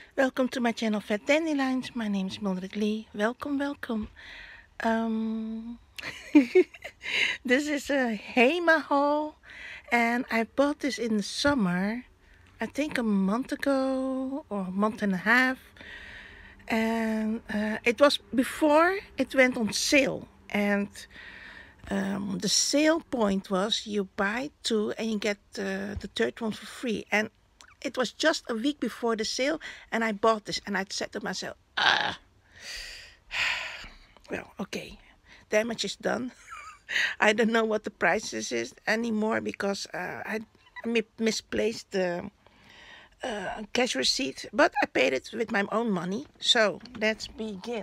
Welcome to my channel Fat Dandelions. My name is Mildred Lee. Welcome. Um, this is a Hema haul, and I bought this in the summer. I think a month ago or a month and a half, and it was before it went on sale. And the sale point was you buy two and you get the third one for free. And it was just a week before the sale, and I bought this, and I said to myself, well, okay, damage is done. I don't know what the prices is anymore because I misplaced the cash receipt, but I paid it with my own money. So let's begin.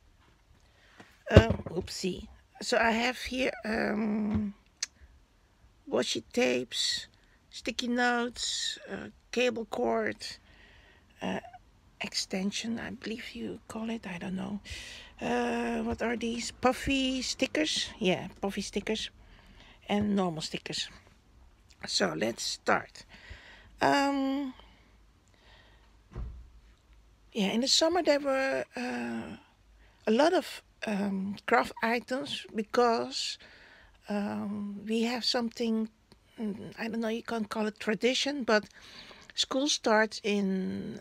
Oopsie. So I have here washi tapes, sticky notes, cable cord, extension, I believe you call it. I don't know. What are these? Puffy stickers? Yeah, puffy stickers and normal stickers. So let's start. Yeah, in the summer there were a lot of craft items because we have something, I don't know, you can't call it tradition, but school starts in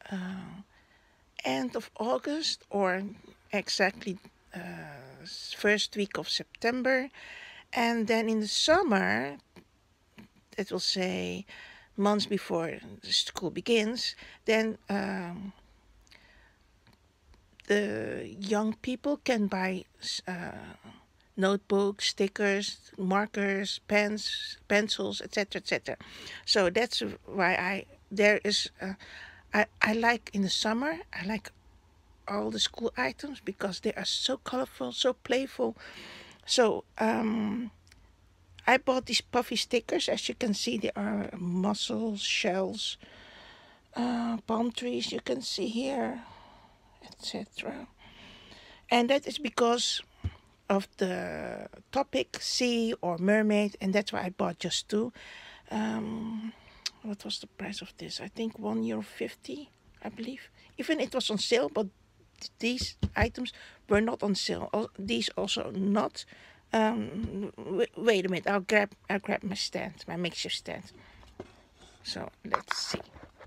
end of August or exactly first week of September. And then in the summer, it will say months before the school begins, then the young people can buy notebooks, stickers, markers, pens, pencils, etc. So that's why I like in the summer, I like all the school items because they are so colorful, so playful. So I bought these puffy stickers. As you can see, there are mussels, shells, palm trees, you can see here, etc. And that is because of the topic sea or mermaid, and that's why I bought just two. What was the price of this? I think €1.50, I believe. Even it was on sale, but these items were not on sale. These also not. Wait a minute. I'll grab my stand, my makeshift stand. So let's see.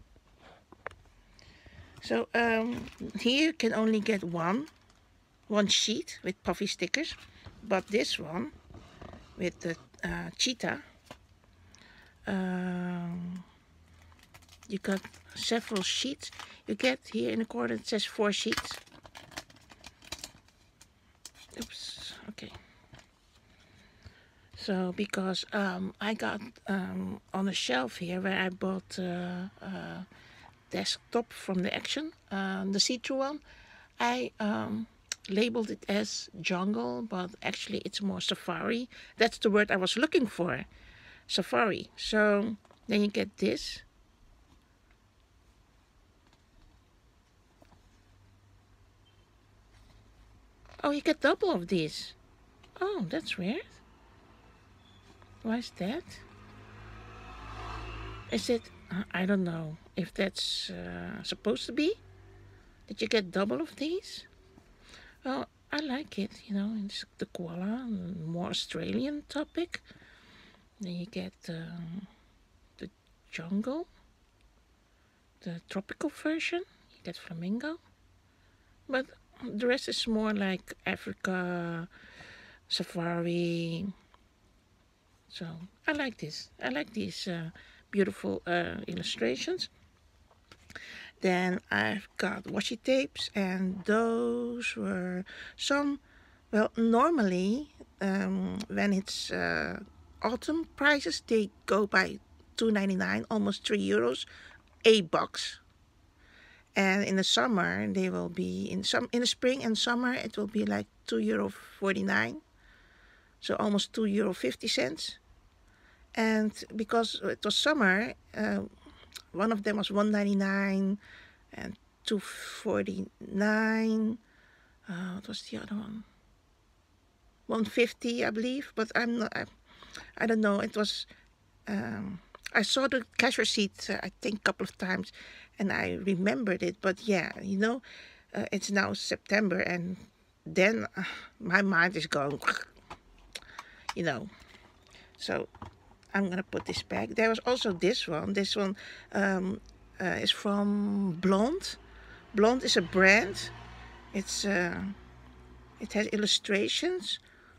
So here you can only get one sheet with puffy stickers, but this one with the cheetah, you got several sheets. You get here in the corner it says 4 sheets. Oops. Okay. So because I got on a shelf here where I bought desktop from the Action, the see-through one, I labeled it as jungle, but actually it's more safari. That's the word I was looking for, safari. So then you get this. Oh, you get double of these. Oh, that's weird. Why is that? Is it, I don't know if that's supposed to be. Did you get double of these? Well, I like it, you know, it's the koala, more Australian topic. Then you get the jungle, the tropical version. You get flamingo. But the rest is more like Africa, safari. So I like this. I like these beautiful illustrations. Then I've got washi tapes, and those were some, well, normally when it's autumn prices, they go by €2.99, almost €3, a box. And in the summer, they will be, in the spring and summer, it will be like €2.49, so almost €2.50. And because it was summer, one of them was $1.99 and $2.49. What was the other one? $1.50, I believe, but I don't know. It was I saw the cash receipt, I think, a couple of times, and I remembered it. But yeah, you know, it's now September, and then my mind is going, you know. So I'm gonna put this back. There was also this one. This one is from Blonde. Blonde is a brand. It's it has illustrations,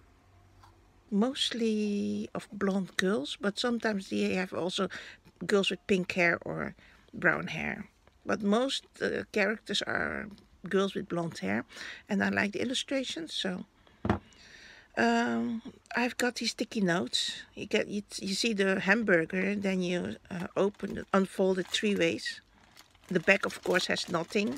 mostly of blonde girls, but sometimes they have also girls with pink hair or brown hair. But most characters are girls with blonde hair, and I like the illustrations. So I've got these sticky notes. You see the hamburger, then you unfold it 3 ways. The back, of course, has nothing.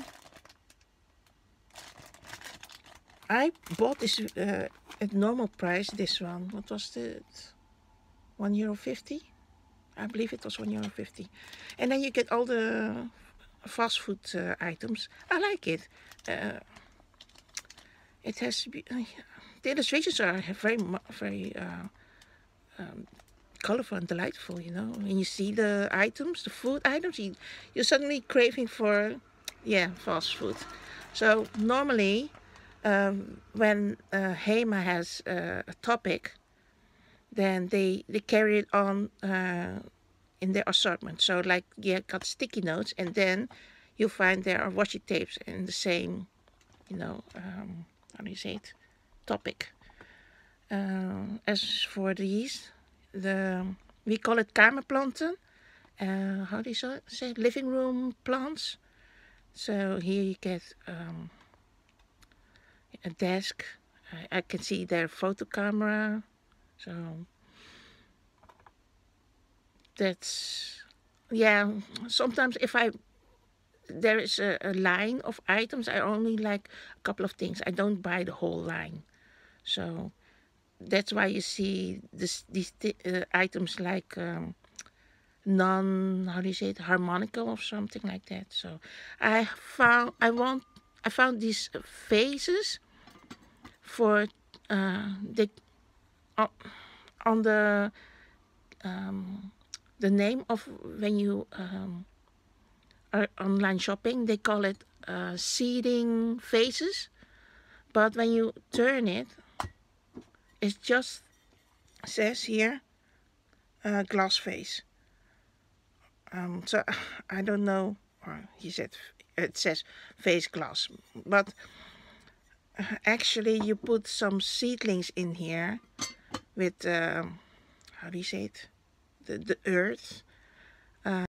I bought this at normal price. This one, what was it? €1.50. I believe it was €1.50. And then you get all the fast food items. I like it. It has to be. The illustrations are very colorful and delightful. You know, when you see the items, the food items, you're suddenly craving for, yeah, fast food. So normally, when HEMA has a topic, then they carry it on in their assortment. So like, yeah, got sticky notes, and then you find there are washi tapes in the same, you know, how do you say it, topic. As for these, we call it kamerplanten. How do you say it? Living room plants. So here you get a desk. I can see their photo camera. So that's, yeah, sometimes if there is a line of items, I only like a couple of things. I don't buy the whole line. So that's why you see these items like how do you say it, harmonica or something like that. So I found these vases for the on the name of when you are online shopping, they call it seeding vases, but when you turn it, it just says here glass vase. So I don't know, or he said it says vase glass, but actually you put some seedlings in here with how do you say it, the earth,